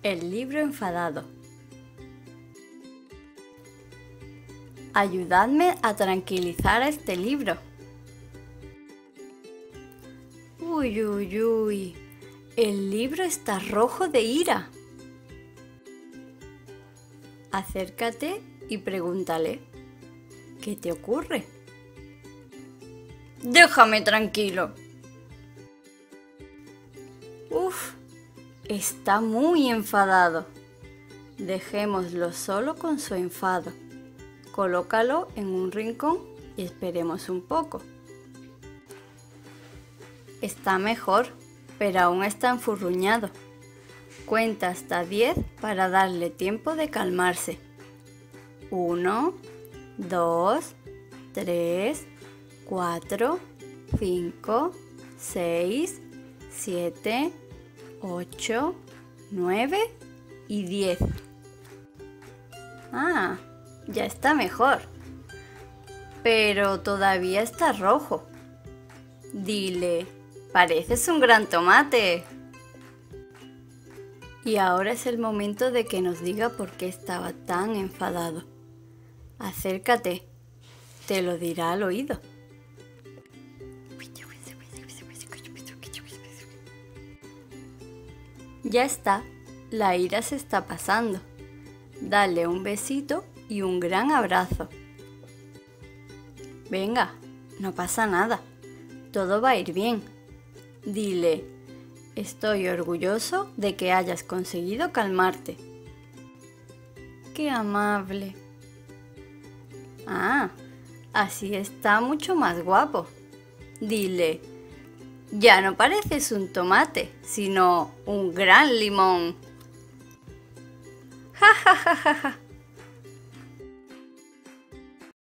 El libro enfadado. Ayudadme a tranquilizar a este libro. Uy, uy, uy. El libro está rojo de ira. Acércate y pregúntale, ¿qué te ocurre? Déjame tranquilo. Uf, está muy enfadado. Dejémoslo solo con su enfado. Colócalo en un rincón y esperemos un poco. Está mejor, pero aún está enfurruñado. Cuenta hasta 10 para darle tiempo de calmarse. 1, 2, 3, 4, 5, 6, 7, 8, 9 y 10. Ah, ya está mejor. Pero todavía está rojo. Dile, pareces un gran tomate. Y ahora es el momento de que nos diga por qué estaba tan enfadado. Acércate, te lo dirá al oído. Ya está, la ira se está pasando. Dale un besito y un gran abrazo. Venga, no pasa nada, todo va a ir bien. Dile, estoy orgulloso de que hayas conseguido calmarte. ¡Qué amable! Ah, así está mucho más guapo. Dile, ya no pareces un tomate, sino un gran limón. ¡Ja, ja, ja, ja, ja!